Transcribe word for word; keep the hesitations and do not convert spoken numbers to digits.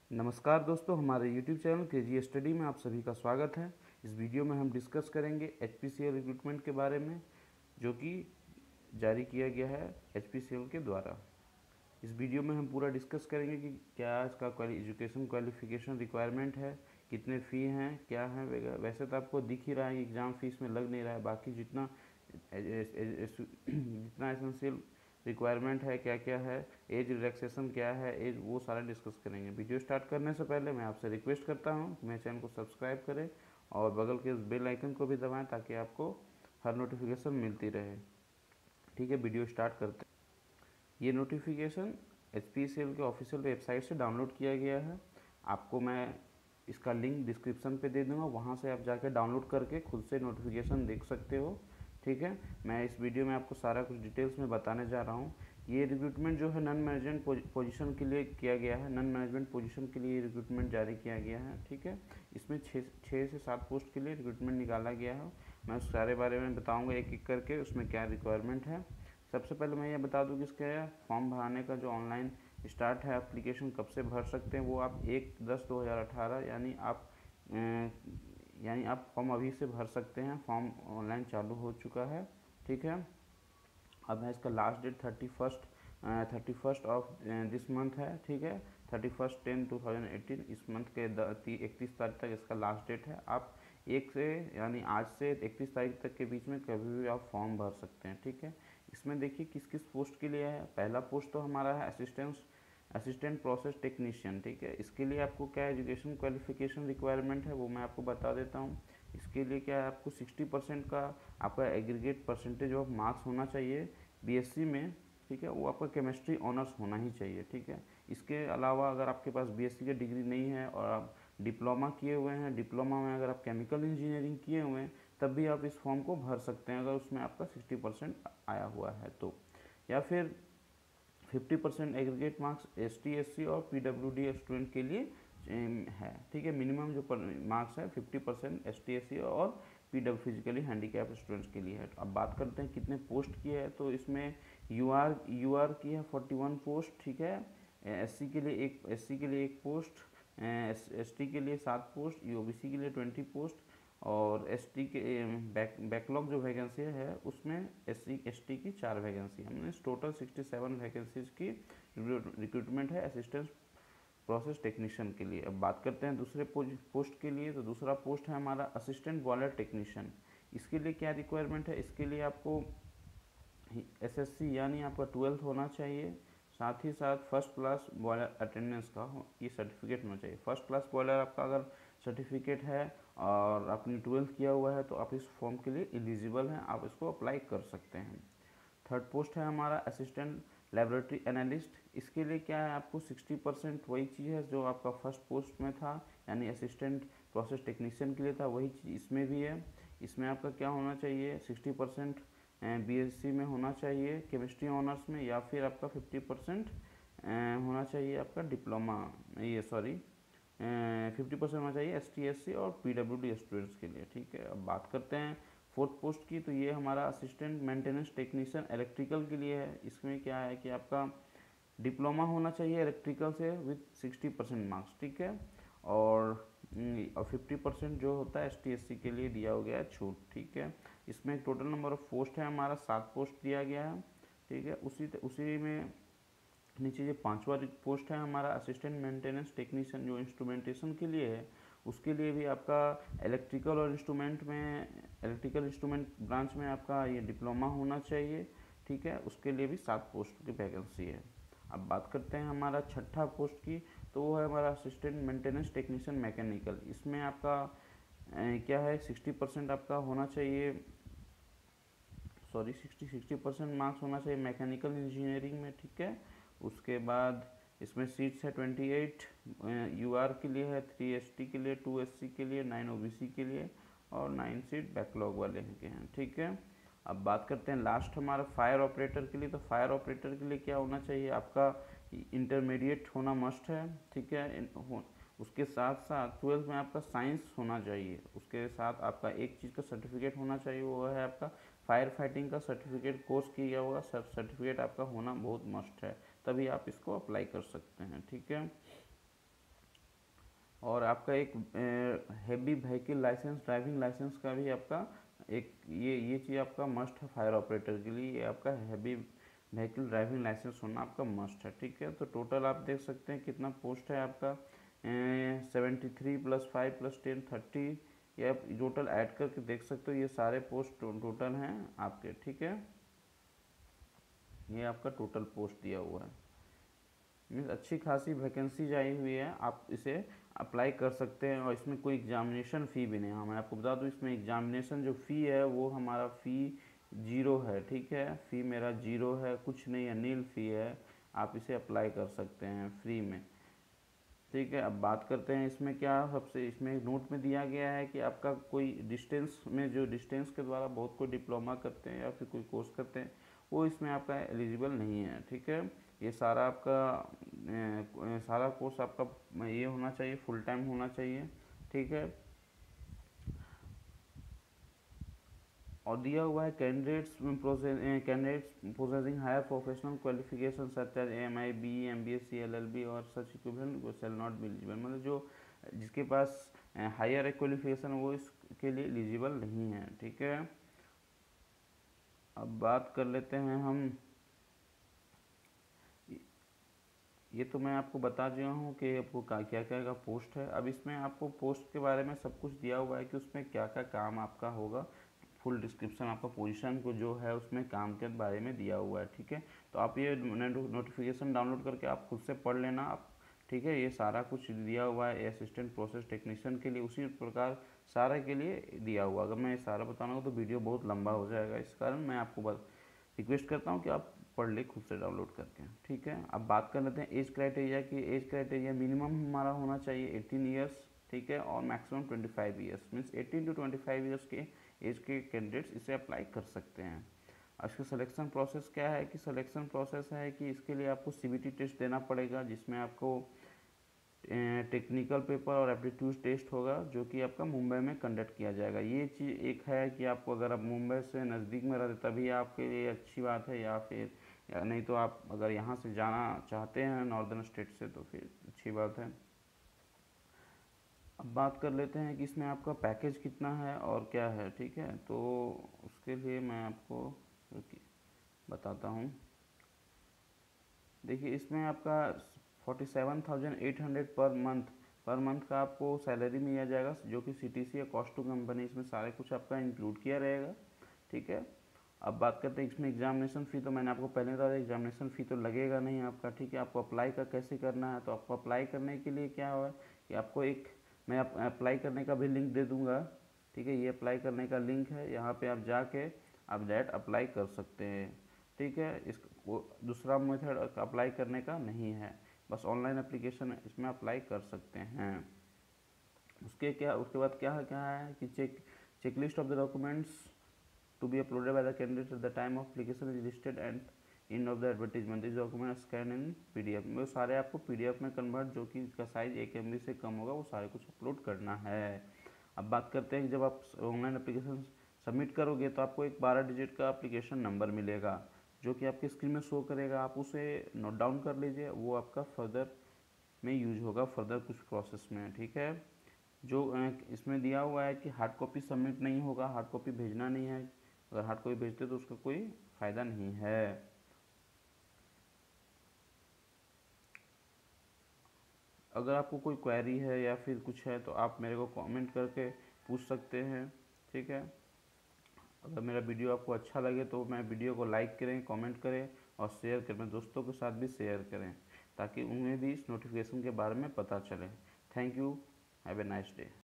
नमस्कार दोस्तों, हमारे यूट्यूब चैनल के जी स्टडी में आप सभी का स्वागत है। इस वीडियो में हम डिस्कस करेंगे H P C L recruitment के बारे में, जो कि जारी किया गया है एच पी सी एल के द्वारा। इस वीडियो में हम पूरा डिस्कस करेंगे कि क्या इसका क्वालि एजुकेशन क्वालिफिकेशन रिक्वायरमेंट है, कितने फ़ी हैं, क्या है वगैरह। वैसे तो आपको दिख ही रहा है कि एग्ज़ाम फीस में लग नहीं रहा है, बाकी जितना जितना एसेंशियल रिक्वायरमेंट है, क्या क्या है, एज रिलैक्सेशन क्या है, एज, वो सारा डिस्कस करेंगे। वीडियो स्टार्ट करने से पहले मैं आपसे रिक्वेस्ट करता हूँ कि मेरे चैनल को सब्सक्राइब करें और बगल के उस बेल आइकन को भी दबाएं ताकि आपको हर नोटिफिकेशन मिलती रहे। ठीक है, वीडियो स्टार्ट करते हैं। ये notification H P C L के ऑफिशियल वेबसाइट से डाउनलोड किया गया है। आपको मैं इसका लिंक डिस्क्रिप्शन पे दे दूँगा, वहाँ से आप जाकर डाउनलोड करके खुद से नोटिफिकेशन देख सकते हो। ठीक है, मैं इस वीडियो में आपको सारा कुछ डिटेल्स में बताने जा रहा हूँ। ये रिक्रूटमेंट जो है नॉन मैनेजमेंट पोजीशन के लिए किया गया है, नॉन मैनेजमेंट पोजीशन के लिए रिक्रूटमेंट जारी किया गया है। ठीक है, इसमें छः छः से सात पोस्ट के लिए रिक्रूटमेंट निकाला गया है। मैं उस सारे बारे में बताऊँगा एक एक करके उसमें क्या रिक्वायरमेंट है। सबसे पहले मैं ये बता दूँ कि इसका फॉर्म भराने का जो ऑनलाइन स्टार्ट है, एप्लीकेशन कब से भर सकते हैं, वो आप एक दस दो हज़ार अठारह यानी आप यानी आप फॉर्म अभी से भर सकते हैं। फॉर्म ऑनलाइन चालू हो चुका है। ठीक है, अब है इसका last date thirty first thirty first of this month है। ठीक है, thirty first ten two thousand eighteen इस मंथ के इकतीस तारीख तक इसका लास्ट डेट है। आप एक से यानी आज से इकतीस तारीख तक के बीच में कभी भी आप फॉर्म भर सकते हैं। ठीक है, इसमें देखिए किस किस पोस्ट के लिए है। पहला पोस्ट तो हमारा है असिस्टेंस असिस्टेंट प्रोसेस टेक्नीशियन। ठीक है, इसके लिए आपको क्या एजुकेशन क्वालिफिकेशन रिक्वायरमेंट है वो मैं आपको बता देता हूँ। इसके लिए क्या है, आपको सिक्सटी परसेंट का आपका एग्रीगेट परसेंटेज ऑफ मार्क्स होना चाहिए बीएससी में। ठीक है, वो आपका केमिस्ट्री ऑनर्स होना ही चाहिए। ठीक है, इसके अलावा अगर आपके पास बीएससी की डिग्री नहीं है और आप डिप्लोमा किए हुए हैं, डिप्लोमा में अगर आप केमिकल इंजीनियरिंग किए हुए हैं, तब भी आप इस फॉर्म को भर सकते हैं अगर उसमें आपका सिक्सटी परसेंट आया हुआ है तो। या फिर fifty percent aggregate marks S T S C और पी डब्ल्यू डी स्टूडेंट के लिए है। ठीक है, मिनिमम जो मार्क्स है fifty percent S T S C और P W physically handicap students के लिए है। अब बात करते हैं कितने पोस्ट की है, तो इसमें यू आर यू आर की है फोर्टी वन पोस्ट। ठीक है, एस सी के लिए एक एस सी के लिए एक पोस्ट, एस टी के लिए सात पोस्ट, ई ओ बी सी के लिए ट्वेंटी पोस्ट और एस टी के बैक बैकलॉग जो वैकेंसी है उसमें एस सी एस टी की चार वैकेंसी, हमने टोटल सिक्सटी सेवन वैकेंसीज की रिक्रूटमेंट है असिस्टेंट प्रोसेस टेक्नीशियन के लिए। अब बात करते हैं दूसरे पोस्ट के लिए, तो दूसरा पोस्ट है हमारा असिस्टेंट बॉयलर टेक्नीशियन। इसके लिए क्या रिक्वायरमेंट है, इसके लिए आपको एस एस सी यानी आपका ट्वेल्थ होना चाहिए, साथ ही साथ फर्स्ट क्लास बॉयलर अटेंडेंस का ये सर्टिफिकेट होना चाहिए। फर्स्ट क्लास बॉयलर आपका अगर सर्टिफिकेट है और आपने ट्वेल्थ किया हुआ है तो आप इस फॉर्म के लिए एलिजिबल हैं, आप इसको अप्लाई कर सकते हैं। थर्ड पोस्ट है हमारा असिस्टेंट लेबोरेटरी एनालिस्ट। इसके लिए क्या है, आपको सिक्सटी परसेंट वही चीज़ है जो आपका फर्स्ट पोस्ट में था, यानी असिस्टेंट प्रोसेस टेक्नीशियन के लिए था, वही चीज़ इसमें भी है। इसमें आपका क्या होना चाहिए, सिक्सटी परसेंट बीएससी में होना चाहिए केमिस्ट्री ऑनर्स में, या फिर आपका फिफ्टी परसेंट होना चाहिए आपका डिप्लोमा, ये सॉरी फिफ्टी परसेंट होना चाहिए एस टी एस सी और पी डब्ल्यू डी स्टूडेंट्स के लिए। ठीक है, अब बात करते हैं फोर्थ पोस्ट की, तो ये हमारा असिस्टेंट मेंटेनेंस टेक्नीशियन इलेक्ट्रिकल के लिए है। इसमें क्या है कि आपका डिप्लोमा होना चाहिए इलेक्ट्रिकल से विथ सिक्सटी परसेंट मार्क्स। ठीक है, और फिफ्टी परसेंट जो होता है एस टी एस सी के लिए दिया हो गया है छूट। ठीक है, इसमें टोटल नंबर ऑफ पोस्ट है हमारा सात पोस्ट दिया गया है। ठीक है, उसी उसी में नीचे ये पांचवा पोस्ट है हमारा असिस्टेंट मेंटेनेंस टेक्नीशियन जो इंस्ट्रूमेंटेशन के लिए है। उसके लिए भी आपका इलेक्ट्रिकल और इंस्ट्रूमेंट में इलेक्ट्रिकल इंस्ट्रूमेंट ब्रांच में आपका ये डिप्लोमा होना चाहिए। ठीक है, उसके लिए भी सात पोस्ट की वैकेंसी है। अब बात करते हैं हमारा छठा पोस्ट की, तो वो है हमारा असिस्टेंट मेंटेनेंस टेक्नीशियन मैकेनिकल। इसमें आपका ए, क्या है, सिक्सटी परसेंट आपका होना चाहिए, sorry sixty sixty percent marks होना चाहिए मैकेनिकल इंजीनियरिंग में। ठीक है, उसके बाद इसमें सीट्स है ट्वेंटी एट, यू आर के लिए है, थ्री एस टी के लिए, टू एस सी के लिए, नाइन ओ बी सी के लिए और नाइन सीट बैकलॉग वाले के हैं। ठीक है, अब बात करते हैं लास्ट हमारा फायर ऑपरेटर के लिए। तो फायर ऑपरेटर के लिए क्या होना चाहिए, आपका इंटरमीडिएट होना मस्ट है। ठीक है, उसके साथ साथ ट्वेल्थ में आपका साइंस होना चाहिए, उसके साथ आपका एक चीज़ का सर्टिफिकेट होना चाहिए, वो है आपका फायर फाइटिंग का सर्टिफिकेट कोर्स किया होगा, सर्टिफिकेट आपका होना बहुत मस्ट है, तभी आप इसको अप्लाई कर सकते हैं। ठीक है, और आपका एक heavy vehicle license, driving license का भी आपका एक ये ये चीज़ आपका मस्ट है फायर ऑपरेटर के लिए। ये आपका हैवी व्हीकल ड्राइविंग लाइसेंस होना आपका मस्ट है, ठीक है। तो टोटल आप देख सकते हैं कितना पोस्ट है आपका, seventy three plus five plus ten thirty, ये आप टोटल ऐड करके देख सकते हो। ये सारे पोस्ट टोटल हैं आपके, ठीक है। ये आपका टोटल पोस्ट दिया हुआ है, मीन्स अच्छी खासी वैकेंसीज आई हुई है, आप इसे अप्लाई कर सकते हैं। और इसमें कोई एग्जामिनेशन फ़ी भी नहीं है। मैं आपको बता दूं, इसमें एग्जामिनेशन जो फ़ी है वो हमारा फ़ी जीरो है, ठीक है। फ़ी मेरा जीरो है, कुछ नहीं है, नील फ़ी है। आप इसे अप्लाई कर सकते हैं फ्री में, ठीक है। अब बात करते हैं इसमें क्या सबसे, इसमें नोट में दिया गया है कि आपका कोई डिस्टेंस में, जो डिस्टेंस के द्वारा बहुत कोई डिप्लोमा करते हैं या फिर कोई कोर्स करते हैं, वो इसमें आपका एलिजिबल नहीं है, ठीक है। ये सारा आपका ए, सारा कोर्स आपका ये होना चाहिए, फुल टाइम होना चाहिए, ठीक है। और दिया हुआ है candidates candidates possessing higher professional qualification such as M I B M B S C L L B और such equivalent shall not be eligible, मतलब जो जिसके पास हायर क्वालिफिकेशन वो इसके लिए एलिजिबल नहीं है, ठीक है। अब बात कर लेते हैं हम, ये तो मैं आपको बता दिया हूँ कि आपको क्या क्या क्या का पोस्ट है। अब इसमें आपको पोस्ट के बारे में सब कुछ दिया हुआ है कि उसमें क्या क्या काम आपका होगा, फुल डिस्क्रिप्शन आपका पोजीशन को जो है उसमें काम के बारे में दिया हुआ है, ठीक है। तो आप ये नोटिफिकेशन डाउनलोड करके आप खुद से पढ़ लेना आप, ठीक है। ये सारा कुछ दिया हुआ है असिस्टेंट प्रोसेस टेक्नीशियन के लिए, उसी प्रकार सारे के लिए दिया हुआ। अगर मैं ये सारा बताऊँगा तो वीडियो बहुत लंबा हो जाएगा, इस कारण मैं आपको रिक्वेस्ट करता हूँ कि आप पढ़ ले खुद से डाउनलोड करके, ठीक है। अब बात कर लेते हैं एज क्राइटेरिया की। एज क्राइटेरिया मिनिमम हमारा होना चाहिए एटीन ईयर्स, ठीक है, और maximum twenty five years, means eighteen to twenty five years के एज के कैंडिडेट्स इसे अप्लाई कर सकते हैं। इसका सिलेक्शन प्रोसेस क्या है कि सिलेक्शन प्रोसेस है कि इसके लिए आपको सीबीटी टेस्ट देना पड़ेगा, जिसमें आपको टेक्निकल पेपर और एप्टीट्यूड टेस्ट होगा, जो कि आपका मुंबई में कंडक्ट किया जाएगा। ये चीज़ एक है कि आपको अगर आप मुंबई से नज़दीक में रहते तभी आपके लिए अच्छी बात है, या फिर या नहीं तो आप अगर यहाँ से जाना चाहते हैं नॉर्दर्न स्टेट से तो फिर अच्छी बात है। अब बात कर लेते हैं कि इसमें आपका पैकेज कितना है और क्या है, ठीक है। तो उसके लिए मैं आपको बताता हूँ। देखिए इसमें आपका forty seven thousand eight hundred per month per month का आपको सैलरी मिल जाएगा, जो कि सीटीसी या कॉस्ट टू कंपनी, इसमें सारे कुछ आपका इंक्लूड किया रहेगा, ठीक है। अब बात करते हैं इसमें एग्जामिनेशन फ़ी। तो मैंने आपको पहले बता दिया एग्जामिनेशन फ़ी तो लगेगा नहीं आपका, ठीक है। आपको अप्लाई का कैसे करना है, तो आपको अप्लाई करने के लिए क्या हुआ कि आपको एक मैं अप्लाई करने का भी लिंक दे दूँगा, ठीक है। ये अप्लाई करने का लिंक है, यहाँ पर आप जाके आप डायरेक्ट अप्लाई कर सकते हैं, ठीक है। इस दूसरा मेथड अप्लाई करने का नहीं है, बस ऑनलाइन एप्लीकेशन इसमें अप्लाई कर सकते हैं। उसके क्या उसके बाद क्या है क्या है कि check checklist of the documents to be uploaded by the candidate at the time of application is listed and in of the advertisement this document scan in PDF. वो सारे आपको पीडीएफ में कन्वर्ट, जो कि इसका साइज एक M B से कम होगा, वो सारे कुछ अपलोड करना है। अब बात करते हैं कि जब आप ऑनलाइन एप्लीकेशन सबमिट करोगे तो आपको एक बारह डिजिट का एप्लीकेशन नंबर मिलेगा, जो कि आपकी स्क्रीन में शो करेगा। आप उसे नोट डाउन कर लीजिए, वो आपका फर्दर में यूज होगा, फर्दर कुछ प्रोसेस में, ठीक है। जो इसमें दिया हुआ है कि हार्ड कॉपी सबमिट नहीं होगा, हार्ड कॉपी भेजना नहीं है। अगर हार्ड कॉपी भेजते तो उसका कोई फ़ायदा नहीं है। अगर आपको कोई क्वेरी है या फिर कुछ है तो आप मेरे को कमेंट करके पूछ सकते हैं, ठीक है। अगर मेरा वीडियो आपको अच्छा लगे तो मैं वीडियो को लाइक करें, कमेंट करें और शेयर करें, अपने दोस्तों के साथ भी शेयर करें, ताकि उन्हें भी इस नोटिफिकेशन के बारे में पता चले। Thank you, have a nice day.